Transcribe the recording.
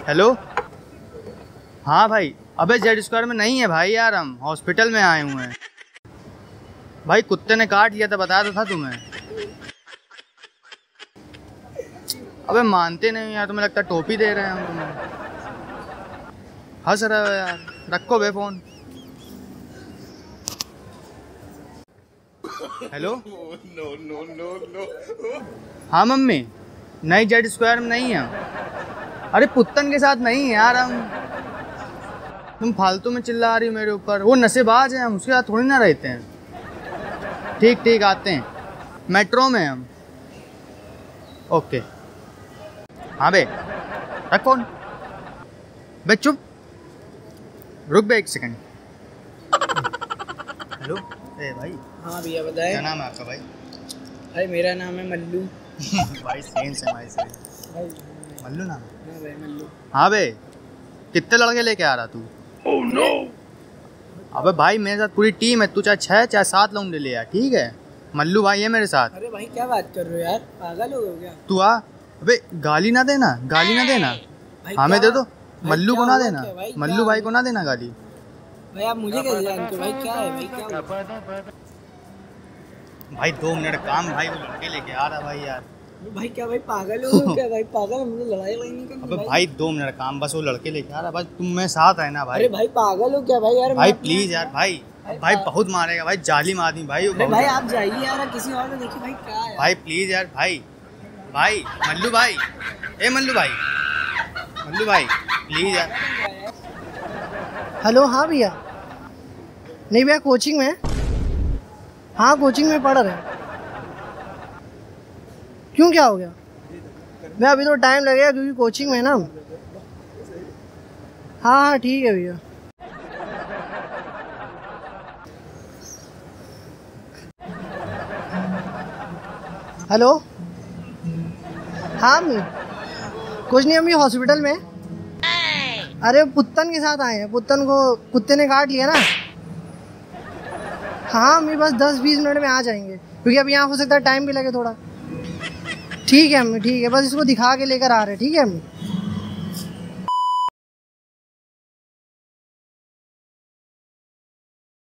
Hello. हाँ भाई, अबे जेड स्क्वायर में नहीं है भाई यार, हम हॉस्पिटल में आए हुए हैं भाई। कुत्ते ने काट लिया था, बताया तो था तुम्हें। अबे मानते नहीं यार, तुम्हें लगता है टोपी दे रहे हैं हम तुम्हें। हंस रहे हो यार, रखो बे phone. Hello. No no no no. हाँ मम्मी, नहीं जेड स्क्वायर में नहीं है। अरे पुत्तन के साथ नहीं है यार हम। तुम फालतू में चिल्ला रही हो मेरे ऊपर। वो नशेबाज हैं, हम उसके साथ थोड़ी ना रहते हैं। ठीक ठीक आते हैं, मेट्रो में हम। ओके। हाँ बे, रख फोन बे, चुप। रुक बे एक सेकंड। हेलो। ए भाई। हाँ भैया बताए। क्या नाम है आपका भाई? भाई मेरा नाम है मल्लू। भाई सेम से भाई से। भाई मल्लू नाम? हाँ भाई मल्लू। हाँ बे, कितने लड़के लेके आ रहा तू? Oh no. अबे भाई मेरे साथ पूरी टीम है, तू चाहे 6 चाहे 7 लौंडे ले आ, ठीक है? मल्लू भाई है मेरे साथ। अरे भाई क्या बात कर रहे हो यार, पागल हो क्या? तू आ। अबे गाली ना देना, गाली ना देना। हमें दे दो, मल्लू को ना देना। मल्लू भाई को ना देना गाली। भाई आप मुझे कैसे जानते हो? भाई क्या है भाई, क्या हुआ? भाई 2 मिनट काम, भाई वो लड़के लेके आ रहा भाई यार। भाई क्या भाई पागल हो क्या? भाई पागल, मुझे लड़ाई नहीं करनी। अबे भाई 2 मिनट काम, बस वो लड़के लेके आ रहा। बस तुम मेरे साथ है ना भाई। अरे भाई पागल हो क्या भाई यार? भाई प्लीज यार भाई, भाई बहुत मारेगा भाई, जालिम आदमी भाई। अरे भाई आप जाइए यार, किसी और को देखिए भाई। क्या है भाई प्लीज यार भाई। भाई मल्लू भाई, ए मल्लू भाई, मल्लू भाई प्लीज यार। हेलो। हाँ भैया, नहीं भैया कोचिंग में। हाँ कोचिंग में पढ़ रहे हैं। क्यों, क्या हो गया? भैया अभी तो टाइम लगेगा क्योंकि कोचिंग में है ना। हाँ हाँ ठीक है भैया। हेलो। हाँ अम्मी, कुछ नहीं अम्मी, हॉस्पिटल में। अरे पुत्तन के साथ आए हैं, पुत्तन को कुत्ते ने काट लिया ना। हाँ अम्मी बस 10-20 मिनट में आ जाएंगे, क्योंकि अब यहाँ हो सकता है टाइम भी लगे थोड़ा। ठीक है अम्मी, ठीक है, बस इसको दिखा के लेकर आ रहे हैं। ठीक है अम्मी।